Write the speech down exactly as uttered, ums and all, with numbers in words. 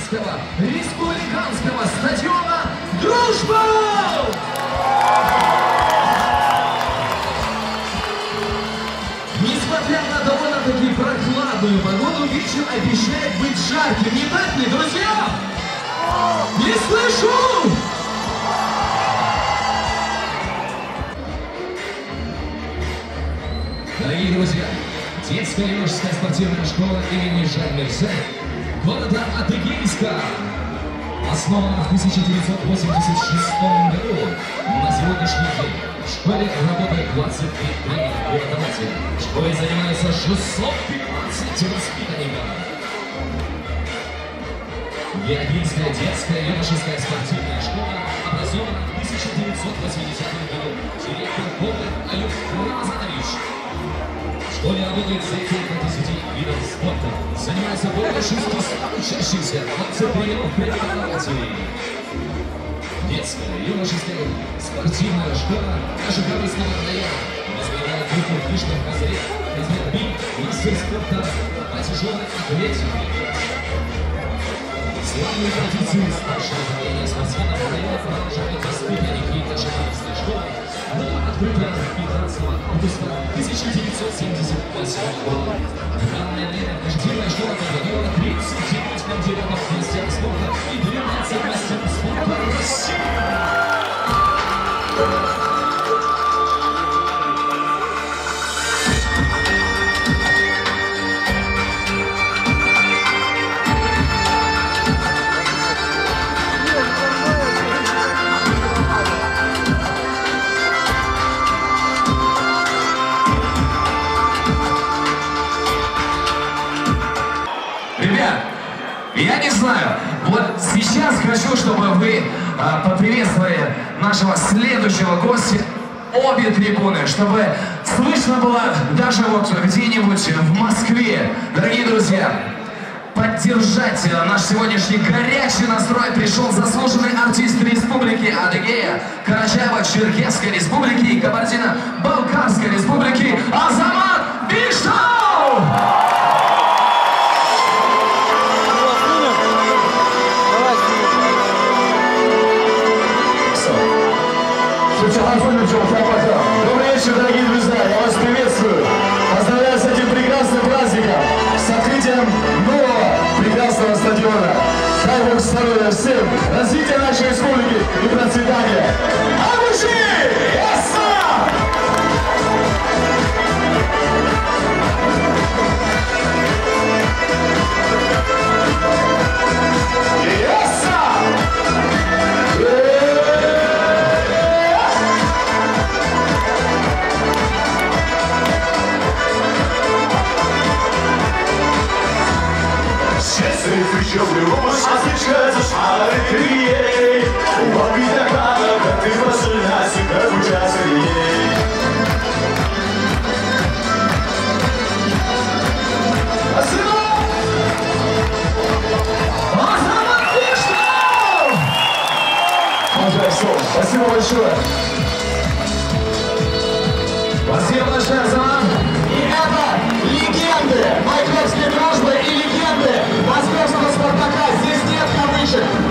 Армейского республиканского стадиона «Дружба». Несмотря на довольно-таки прохладную погоду, вечер обещает быть жарким. Не так ли, друзья? Не слышу! Дорогие друзья, детская юношеская спортивная школа имени Жан-Мерсе города Адыгейска, основана в тысяча девятьсот восемьдесят шестом году. На сегодняшний день в школе работает двадцать три преподавателя. В школе занимается шестьсот пятнадцать воспитанников. Адыгейская детская юношеская спортивная школа образована в тысяча девятьсот восьмидесятом году. Директор Голубев Аюб Рамазанович. В школе работает дети по десяти видов спорта. Занимается более шестисот учащихся, двадцать три преподавателей. Детская юношеская спортивная школа наша корыстного района развивает группу фишных разрез, разрез Би, мастер спорта по тяжелой атлетике. Славные традиции старшего управления спортивного района продолжают воспитанники Кашемановской школы. Была открыта пятнадцатого августа тысяча девятьсот семьдесят восьмого года. В данное время спортивная школа подготовила тридцать девять кандидатов в мастер спорта и двенадцать мастеров спорта России. Ребят, я не знаю, вот сейчас хочу, чтобы вы а, поприветствовали нашего следующего гостя, обе трибуны, чтобы слышно было даже вот где-нибудь в Москве. Дорогие друзья, поддержать наш сегодняшний горячий настрой пришел заслуженный артист Республики Адыгея, Карачаево-Черкесской Республики и Кабардино-Балкарской Республики Азамат Биштов! Добрый вечер, дорогие друзья, я вас приветствую. Поздравляю с этим прекрасным праздником, с открытием нового прекрасного стадиона. Дай Бог здоровья всем, развития нашей республики и процветания. Абуши! Ясно! Еще влюбусь, отличается шары крей. Убить окана, как ты посыльнаси, как участный. Спасибо! Азамат Биштов! Спасибо большое. Спасибо большое, Азамат. И это легенды майкопской дружбы и легенды московского Спартака. Здесь нет кавычек.